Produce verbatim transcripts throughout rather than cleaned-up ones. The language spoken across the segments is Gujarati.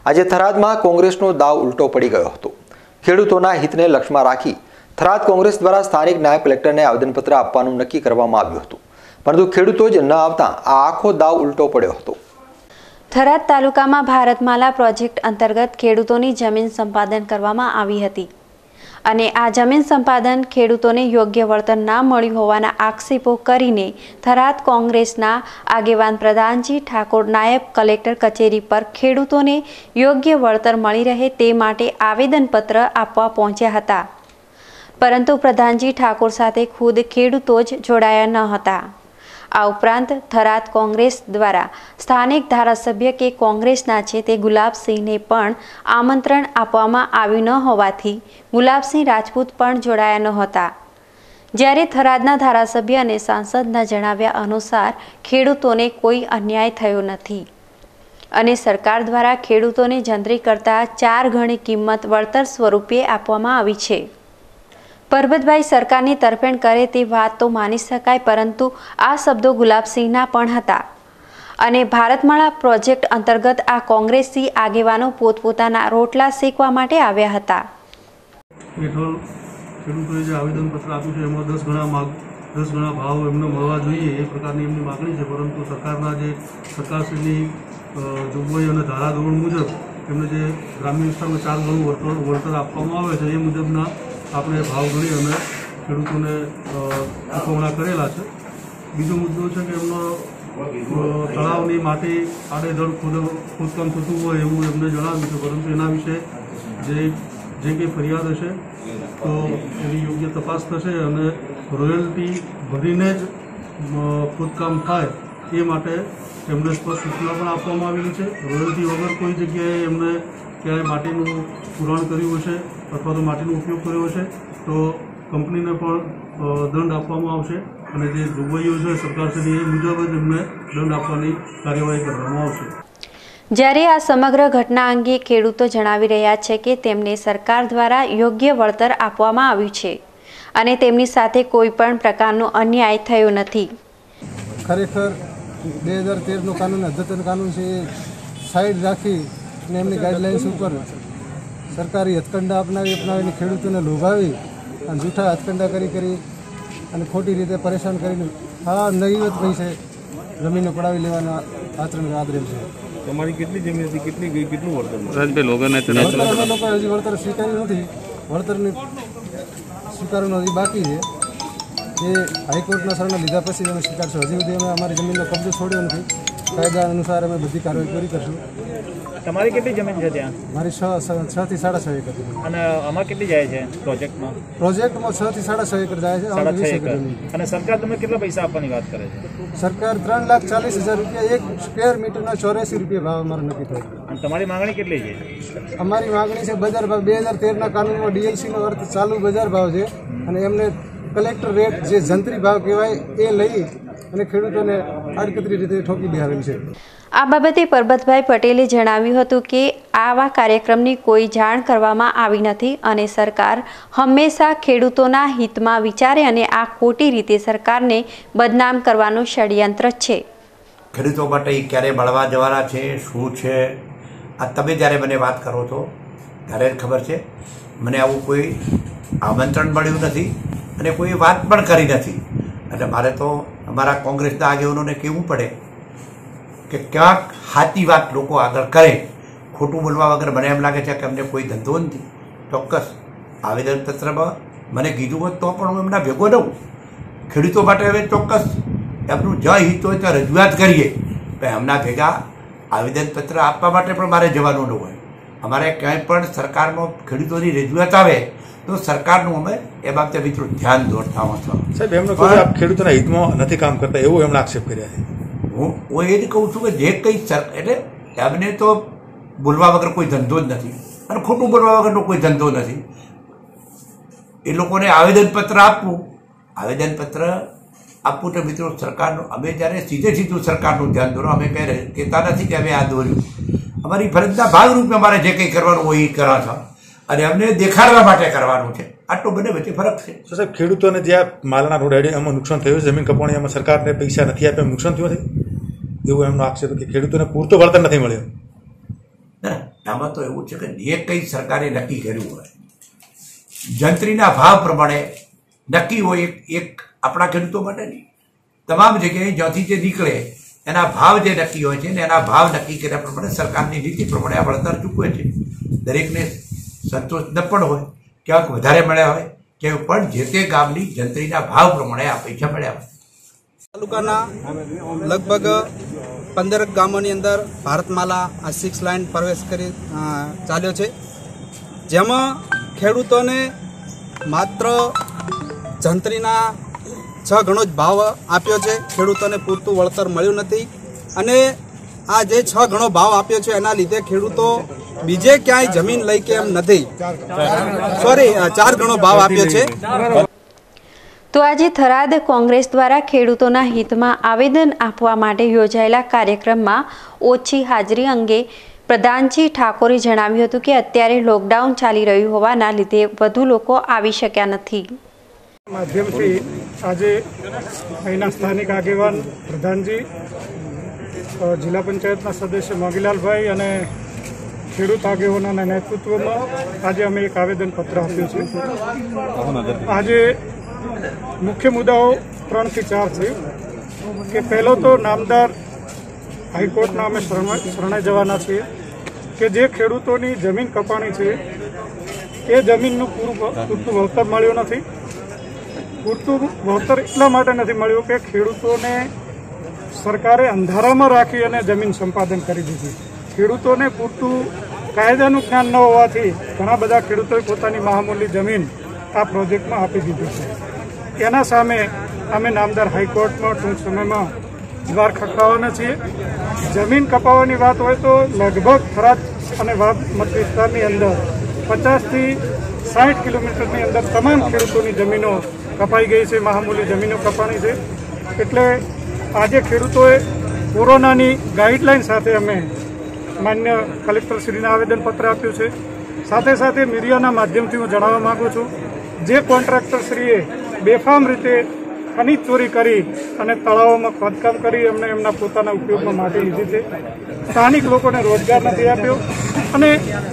આજે થરાદમાં કોંગ્રેસનો દાવ ઉલટો પડી ગયો હતો। ખેડૂતોના હિતને લક્ષ્યમાં રાખી થરાદ કોંગ્રેસ દ્વારા સ્થાનિક નાયબ કલેક્ટરને આવેદનપત્ર આપવાનું નક્કી કરવામાં આવ્યું હતું, પરંતુ ખેડૂતો જ ન આવતા આ આખો દાવ ઉલટો પડ્યો હતો। થરાદ તાલુકામાં ભારતમાલા પ્રોજેક્ટ અંતર્ગત ખેડૂતોની જમીન સંપાદન કરવામાં આવી હતી અને આ જમીન સંપાદન ખેડૂતોને યોગ્ય વળતર ના મળ્યું હોવાના આક્ષેપો કરીને થરાદ કોંગ્રેસના આગેવાન પ્રધાનજી ઠાકોર નાયબ કલેક્ટર કચેરી પર ખેડૂતોને યોગ્ય વળતર મળી રહે તે માટે આવેદનપત્ર આપવા પહોંચ્યા હતા, પરંતુ પ્રધાનજી ઠાકોર સાથે ખુદ ખેડૂતો જ જોડાયા ન હતા। આ ઉપરાંત થરાદ કોંગ્રેસ દ્વારા સ્થાનિક ધારાસભ્ય કે કોંગ્રેસના છે તે ગુલાબસિંહને પણ આમંત્રણ આપવામાં આવ્યું ન હોવાથી ગુલાબસિંહ રાજપૂત પણ જોડાયા ન હતા। જ્યારે થરાદના ધારાસભ્ય અને સાંસદના જણાવ્યા અનુસાર ખેડૂતોને કોઈ અન્યાય થયો નથી અને સરકાર દ્વારા ખેડૂતોને જંત્રી કરતા ચાર ગણી કિંમત વળતર સ્વરૂપે આપવામાં આવી છે। પરબતભાઈ સરકારની તરફેણ કરે તે વાત તો માની શકાય, પરંતુ આ શબ્દો ગુલાબસિંહના પણ હતા અને ભારતમાળા પ્રોજેક્ટ અંતર્ગત આ કોંગ્રેસી આગેવાનો પોતપોતાના રોટલા શેકવા માટે આવ્યા હતા। ખેડૂતોએ જે આવેદનપત્ર આપ્યું છે એમાં દસ ગણા માગ દસ ગણા ભાવ એમને મળવા જોઈએ એ પ્રકારની એમની માગણી છે, પરંતુ સરકારના જે સરકારશ્રીની જોગવાઈ અને ધારાધોરણ મુજબ એમને જે ગ્રામ્ય વિસ્તારમાં ચાર ગણું વળતર વળતર આપવામાં આવે છે એ મુજબના આપણે ભાવ ગણી અને ખેડૂતોને ચૂકવણા કરેલા છે। બીજો મુદ્દો છે કે એમનો તળાવની માટી આડેધડ ખોદ ખોદકામ થતું હોય એવું એમને જણાવ્યું છે, પરંતુ એના વિશે જે જે કંઈ ફરિયાદ હશે તો એની યોગ્ય તપાસ થશે અને રોયલ્ટી ભરીને જ ખોદકામ થાય એ માટે એમને સ્પષ્ટ સૂચના પણ આપવામાં આવેલી છે। રોયલ્ટી વગર કોઈ જગ્યાએ એમને ક્યાંય માટીનું પુરાણ કર્યું હશે અથવા તો માટીનો ઉપયોગ કર્યો હશે તો કંપનીને પણ દંડ આપવામાં આવશે અને જે જોગવાઈઓ છે સરકારશ્રી એ મુજબ જ એમને દંડ આપવાની કાર્યવાહી કરવામાં આવશે। જ્યારે આ સમગ્ર ઘટના અંગે ખેડૂતો જણાવી રહ્યા છે કે તેમને સરકાર દ્વારા યોગ્ય વળતર આપવામાં આવ્યું છે અને તેમની સાથે કોઈ પણ પ્રકારનો અન્યાય થયો નથી। ખરેખર બે હજાર તેરનો કાનૂન અદ્યતન કાનૂન છે એ સાઈડ રાખી અને એમની ગાઈડલાઇન્સ ઉપર સરકારી હથકંડા અપનાવી અપનાવીને ખેડૂતોને લોભાવી અને જૂઠા હથકંડા કરી કરી અને ખોટી રીતે પરેશાન કરીને હા નહીવત પૈસે જમીનો પડાવી લેવાના આચરણ આદરેલ છે। તમારી કેટલી જમીન હતી, કેટલી ગઈ, કેટલું વળતર વળતર લોકો હજી વળતર સ્વીકાર્યું નથી, વળતરની સ્વીકારવાનું હજી બાકી છે। એ હાઈકોર્ટના શરણે લીધા પછી અમે સ્વીકારશું। હજી સુધી અમે અમારી જમીનનો કબજો છોડ્યો નથી, કાયદા અનુસાર અમે બધી કાર્યવાહી પૂરી કરશું। તમારી કેટલી જમીન છે ત્યાં? મારી છ છ થી સાડા છ એકર અને આમાં કેટલી જાય છે પ્રોજેક્ટમાં? પ્રોજેક્ટમાં છ થી સાડા છ એકર જાય છે, સાડા છ એકર। અને સરકાર તમે કેટલા પૈસા આપવાની વાત કરે છે? સરકાર ત્રણ લાખ ચાલીસ હજાર રૂપિયા એક સ્ક્વેર મીટરના ચોર્યાસી રૂપિયા ભાવ અમારો નક્કી થયો। અને તમારી માંગણી કેટલી છે? અમારી માંગણી છે બજાર ભાવ બે હજાર તેરના કાનૂનમાં ડીએલસીનો અર્થ ચાલુ બજાર ભાવ છે અને એમને કલેક્ટર રેટ જે જંત્રી ભાવ કહેવાય એ લઈ અને ખેડૂતોને આડકતરી રીતે ઠોકી બેહારેલ છે। આ બાબતે પરબતભાઈ પટેલે જણાવ્યું હતું કે આવા કાર્યક્રમની કોઈ જાણ કરવામાં આવી નથી અને સરકાર હંમેશા ખેડૂતોના હિતમાં વિચારે અને આ ખોટી રીતે સરકારને બદનામ કરવાનું ષડયંત્ર છે। ખેડૂતો માટે ક્યારે મળવા જવાના છે, શું છે, આ તમે જ્યારે મને વાત કરો છો ત્યારે ખબર છે। મને આવું કોઈ આમંત્રણ મળ્યું નથી અને કોઈ વાત પણ કરી નથી એટલે મારે તો અમારા કોંગ્રેસના આગેવાનોને કહેવું પડે કે ક્યાંક સાચી વાત લોકો આગળ કરે, ખોટું બોલવા વગર મને એમ લાગે છે કે અમને કોઈ ધંધો નથી। ચોક્કસ આવેદનપત્રમાં મને કીધું હોત તો પણ હું એમના ભેગો રહું। ખેડૂતો માટે હવે ચોક્કસ એમનું જ હિત હોય તો રજૂઆત કરીએ, પણ એમના ભેગા આવેદનપત્ર આપવા માટે પણ મારે જવાનું ન હોય। અમારે ક્યાંય પણ સરકારમાં ખેડૂતોની રજૂઆત આવે તો સરકારનું અમે એ બાબતે મિત્રો ધ્યાન દોરતા હોઉં છું। સાહેબ એમનો કોઈ ખેડૂતોના હિતમાં નથી કામ કરતા એવું એમણે આક્ષેપ કર્યા છે। હું હું એ જ કહું છું કે જે કંઈ સર એટલે એમને તો બોલવા વગર કોઈ ધંધો જ નથી અને ખોટું બોલવા વગરનો કોઈ ધંધો નથી। એ લોકોને આવેદનપત્ર આપવું આવેદનપત્ર આપવું તો મિત્રો સરકારનું અમે જ્યારે સીધે સીધું સરકારનું ધ્યાન દોરો, અમે કંઈ કહેતા નથી કે અમે આ દોર્યું, અમારી ફરજના ભાગરૂપે અમારે જે કંઈ કરવાનું હોય એ કરવા છો અને અમને દેખાડવા માટે કરવાનું છે। આટલો બંને વચ્ચે ફરક છે। સાહેબ ખેડૂતોને જે માલના રોડ આઈડી એમાં નુકસાન થયું છે, જમીન કપાણી એમાં સરકારને પૈસા નથી આપ્યા, નુકસાન થયું છે એવું એમનો આક્ષેપ કે ખેડૂતોને પૂરતો વળતર નથી મળ્યું। આમાં તો એવું છે કે જે કંઈ સરકારે નક્કી કર્યું હોય જંત્રીના ભાવ પ્રમાણે નક્કી હોય એક એક આપણા ખેડૂતો માટે નહીં, તમામ જગ્યાએ જ્યાંથી જે નીકળે એના ભાવ જે નક્કી હોય છે ને એના ભાવ નક્કી કર્યા પ્રમાણે સરકારની નીતિ પ્રમાણે આ વળતર ચૂકવે છે. દરેકને સંતોષ ન પણ હોય, ક્યાંક વધારે મળ્યા હોય, ક્યાંક પણ જે તે ગામની જંત્રીના ભાવ પ્રમાણે આ પૈસા મળ્યા હોય. તાલુકાના લગભગ પંદર ગામોની અંદર ભારતમાલા આ સિક્સ લાઇન પ્રવેશ કરી ચાલ્યો છે, જેમાં ખેડૂતોને માત્ર જંત્રીના છ ગણો જ ભાવ આપ્યો છે. ખેડૂતોને પૂરતું વળતર મળ્યું નથી અને આ જે છ ગણો ભાવ આપ્યો છે એના લીધે ખેડૂતો બીજે ક્યાંય જમીન લઈ કે એમ નથી, સોરી ચાર ગણો ભાવ આપ્યો છે. તો આજે થરાદ કોંગ્રેસ દ્વારા ખેડૂતોના હિતમાં આવેદન આપવા માટે યોજાયેલા કાર્યક્રમમાં ઓછી હાજરી અંગે પ્રધાનજી ઠાકોરે જણાવ્યું હતું કે અત્યારે લોકડાઉન ચાલી રહ્યું હોવાના લીધે વધુ લોકો આવી શક્યા નથી. માધ્યમથી આજે અહીંના સ્થાનિક આગેવાન પ્રધાનજી, જિલ્લા પંચાયતના સદસ્ય મોગીલાલભાઈ અને ખેડૂત આગેવાનોના નેતૃત્વમાં આજે અમે એક આવેદનપત્ર આપ્યું છે. આજે મુખ્ય મુદ્દાઓ ત્રણથી ચાર છે કે પહેલો તો નામદાર હાઈકોર્ટના અમે શરણે જવાના છીએ કે જે ખેડૂતોની જમીન કપાણી છે એ જમીનનું પૂરું પૂરતું વળતર મળ્યું નથી. પૂરતું વળતર એટલા માટે નથી મળ્યું કે ખેડૂતોને સરકારે અંધારામાં રાખી અને જમીન સંપાદન કરી દીધી. ખેડૂતોને પૂરતું કાયદાનું જ્ઞાન ન હોવાથી ઘણા બધા ખેડૂતોએ પોતાની મહામૂલી જમીન આ પ્રોજેક્ટમાં આપી દીધી છે. એના સામે અમે નામદાર હાઈકોર્ટમાં ટૂંક સમયમાં જવાર ખખડાવવાના છીએ. જમીન કપાવવાની વાત હોય તો લગભગ થરાદ અને વાવ મત વિસ્તારની અંદર પચાસથી સાઠ કિલોમીટરની અંદર તમામ ખેડૂતોની જમીનો કપાઈ ગઈ છે, મહામૂલી જમીનો કપાણી છે. એટલે આજે ખેડૂતોએ કોરોનાની ગાઈડલાઈન સાથે અમે માન્ય કલેક્ટરશ્રીને આવેદનપત્ર આપ્યું છે. સાથે સાથે મીડિયાના માધ્યમથી હું જણાવવા માગું છું, જે કોન્ટ્રાક્ટરશ્રીએ બેફામ રીતે ખનીજ ચોરી કરી અને તળાવોમાં ખોદકામ કરી એમને એમના પોતાના ઉપયોગમાં માટી લીધી છે. સ્થાનિક લોકોને રોજગાર નથી આપ્યો અને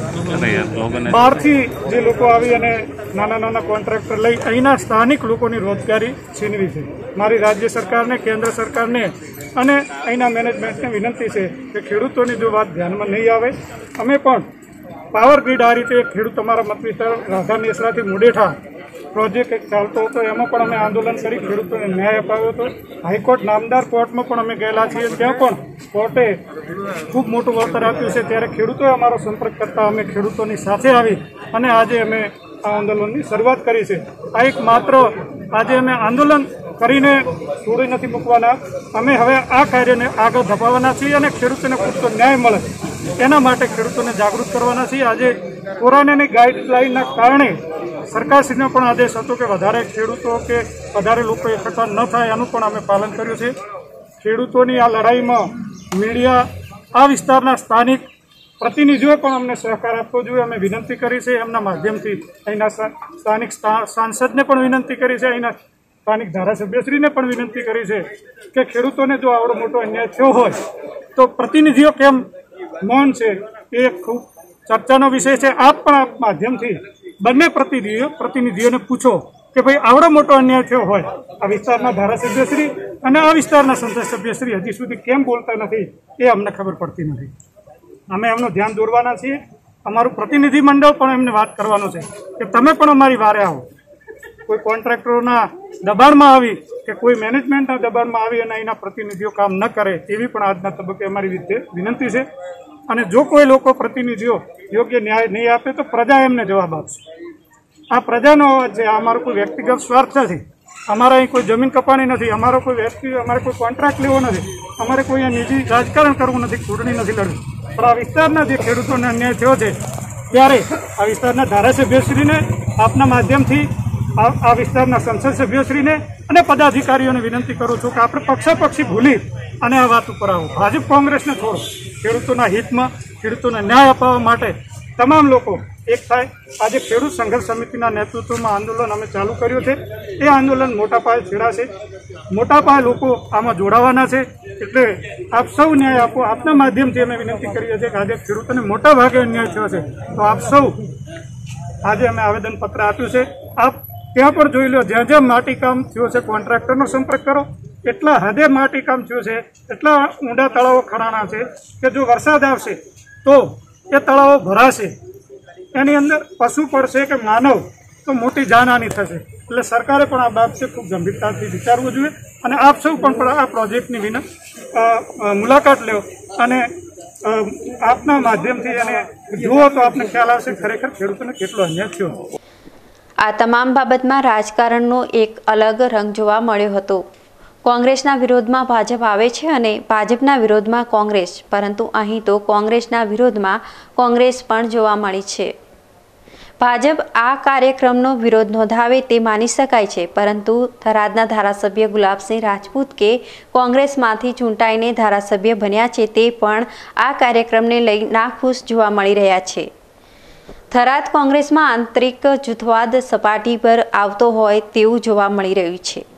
બહારથી જે લોકો આવી અને નાના નાના કોન્ટ્રાક્ટર લઈ અહીંના સ્થાનિક લોકોની રોજગારી છીનવી છે. મારી રાજ્ય સરકારને, કેન્દ્ર સરકારને અને અહીંના મેનેજમેન્ટને વિનંતી છે કે ખેડૂતોની જો વાત ધ્યાનમાં નહીં આવે, અમે પણ પાવર ગ્રીડ આ રીતે ખેડૂત અમારા મત વિસ્તાર રાધા નેસરાથી મુડેઠા પ્રોજેક્ટ એક ચાલતો હતો, એમાં પણ અમે આંદોલન કરી ખેડૂતોને ન્યાય અપાવ્યો હતો. હાઈકોર્ટ નામદાર કોર્ટમાં પણ અમે ગયેલા છીએ, ત્યાં પણ કોર્ટે ખૂબ મોટું વળતર આપ્યું છે. ત્યારે ખેડૂતોએ અમારો સંપર્ક કરતા અમે ખેડૂતોની સાથે આવી અને આજે અમે આ આંદોલનની શરૂઆત કરી છે. આ એક માત્ર આજે અમે આંદોલન કરીને છોડી નથી મૂકવાના, અમે હવે આ કાર્યને આગળ ધપાવવાના છીએ અને ખેડૂતોને પૂરતો ન્યાય મળે એના માટે ખેડૂતોને જાગૃત કરવાના છીએ. આજે કોરોનાની ગાઈડલાઈનના કારણે સરકારશ્રીનો પણ આદેશ હતો કે વધારે ખેડૂતો કે વધારે લોકો એકઠા ન થાય, એનું પણ અમે પાલન કર્યું છે. ખેડૂતોની આ લડાઈમાં મીડિયા, આ વિસ્તારના સ્થાનિક પ્રતિનિધિઓએ પણ અમને સહકાર આપવો જોઈએ, અમે વિનંતી કરી છે. એમના માધ્યમથી અહીંના સ્થાનિક સાંસદને પણ વિનંતી કરી છે, અહીંના સ્થાનિક ધારાસભ્યશ્રીને પણ વિનંતી કરી છે કે ખેડૂતોને જો આવડો મોટો અન્યાય થયો હોય તો પ્રતિનિધિઓ કેમ મૌન છે એ ખૂબ ચર્ચાનો વિષય છે. આપ પણ આપ માધ્યમથી બંને પ્રતિનિધિઓ પ્રતિનિધિઓને પૂછો કે ભાઈ આવડો મોટો અન્યાય થયો હોય, આ વિસ્તારના ધારાસભ્યશ્રી અને આ વિસ્તારના સંસદ સભ્યશ્રી હજી સુધી કેમ બોલતા નથી એ અમને ખબર પડતી નથી. અમે એમનું ધ્યાન દોરવાના છીએ. અમારું પ્રતિનિધિ મંડળ પણ એમને વાત કરવાનું છે કે તમે પણ અમારી વારે આવો. કોઈ કોન્ટ્રાક્ટરોના દબાણમાં આવી કે કોઈ મેનેજમેન્ટના દબાણમાં આવી અને અહીંના પ્રતિનિધિઓ કામ ન કરે એવી પણ આજના તબક્કે અમારી વિનંતી છે. અને જો કોઈ લોકો પ્રતિનિધિઓ યોગ્ય ન્યાય નહીં આપે તો પ્રજા એમને જવાબ આપશે. આ પ્રજાનો અવાજ છે. આ અમારો કોઈ વ્યક્તિગત સ્વાર્થ નથી. અમારે અહીં કોઈ જમીન કપાણી નથી, અમારો કોઈ વ્યક્તિ, અમારે કોઈ કોન્ટ્રાક્ટ લેવો નથી, અમારે કોઈ અહીંયા નિજી રાજકારણ કરવું નથી, ચૂંટણી નથી લડવી. પણ આ વિસ્તારના જે ખેડૂતોને અન્યાય થયો છે ત્યારે આ વિસ્તારના ધારાસભ્યશ્રીને આપના માધ્યમથી આ વિસ્તારના સંસદ સભ્યશ્રીને અને પદાધિકારીઓને વિનંતી કરું છું કે આપણે પક્ષાપક્ષી ભૂલી અને આ વાત ઉપર આવો. ભાજપ કોંગ્રેસને છોડો. ખેડૂતોના હિતમાં, ખેડૂતોને ન્યાય અપાવવા માટે તમામ લોકો એક થાય। આજે ખેડૂત સંઘર્ષ સમિતિના નેતૃત્વમાં આંદોલન અમે ચાલુ કર્યું છે। એ આંદોલન મોટા પાયે છેડાશે, મોટા પાયે લોકો આમાં જોડાવાના છે। એટલે આપ સૌ ન્યાય આપો। આપના માધ્યમથી અમે વિનંતી કરીએ છીએ કે આજે ખેડૂતોને મોટા ભાગે અન્યાય થયો છે, તો આપ સૌ આજે અમે આવેદનપત્ર આપ્યું છે। આપ ત્યાં પણ જોઈ લો, જ્યાં જ્યાં માટીકામ થયું છે કોન્ટ્રાક્ટરનો સંપર્ક કરો। એટલા હદે માટીકામ થયું છે, એટલા ઊંડા તળાવો ખણાણા છે કે જો વરસાદ આવશે તો એ તળાવો ભરાશે, એની અંદર પશુ પડશે કે માનવ તો મોટી જાનહાની થશે। એટલે સરકારે પણ આ બાબતે ખૂબ ગંભીરતાથી વિચારવું જોઈએ અને આપ સૌ પણ આ પ્રોજેક્ટની વિનંતી મુલાકાત લો અને આપના માધ્યમથી અને જુઓ તો આપને ખ્યાલ આવશે ખરેખર ખેડૂતોને કેટલો અન્યાય થયો। આ તમામ બાબતમાં રાજકારણનો એક અલગ રંગ જોવા મળ્યો હતો। કોંગ્રેસના વિરોધમાં ભાજપ આવે છે અને ભાજપના વિરોધમાં કોંગ્રેસ, પરંતુ અહીં તો કોંગ્રેસના વિરોધમાં કોંગ્રેસ પણ જોવા મળી છે। ભાજપ આ કાર્યક્રમનો વિરોધ નોંધાવે તે માની શકાય છે, પરંતુ થરાદના ધારાસભ્ય ગુલાબસિંહ રાજપૂત કે કોંગ્રેસમાંથી ચૂંટાઈને ધારાસભ્ય બન્યા છે તે પણ આ કાર્યક્રમને લઈ નાખુશ જોવા મળી રહ્યા છે। થરાદ કોંગ્રેસમાં આંતરિક જૂથવાદ સપાટી પર આવતો હોય તેવું જોવા મળી રહ્યું છે।